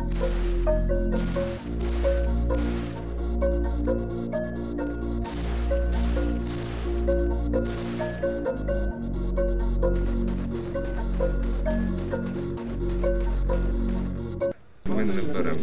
Ми не беремо.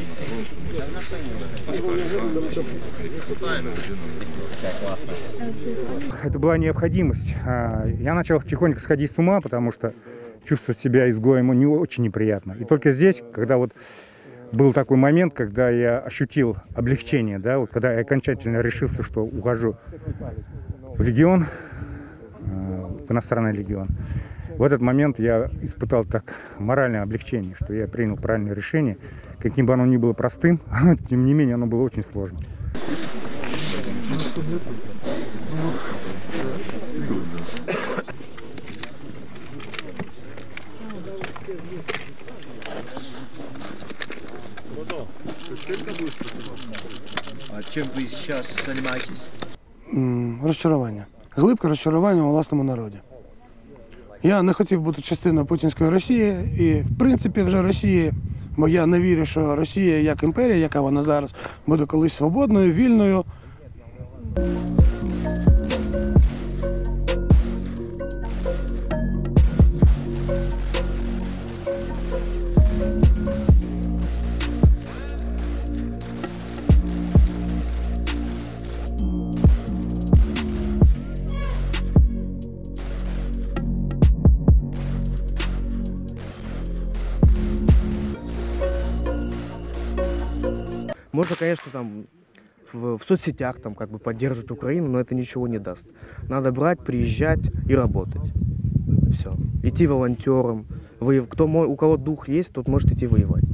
Это была необходимость. Я начал тихонько сходить с ума, потому что чувствовать себя изгоем не очень неприятно. И только здесь, когда вот был такой момент, когда я ощутил облегчение, да, вот когда я окончательно решился, что ухожу в легион, в иностранный легион, в этот момент я испытал так моральное облегчение, что я принял правильное решение. Каким бы оно ни было простым, тем не менее оно было очень сложным. А чим ви зараз займаєтесь? Розчарування. Глибке розчарування у власному народі. Я не хотів бути частиною путінської Росії і, в принципі, вже Росії, бо я не вірю, що Росія як імперія, яка вона зараз, буде колись свободною, вільною. Можно, конечно, там в соцсетях там как бы поддерживать Украину, но это ничего не даст. Надо брать, приезжать и работать. Все. Идти волонтером. У кого дух есть, тот может идти воевать.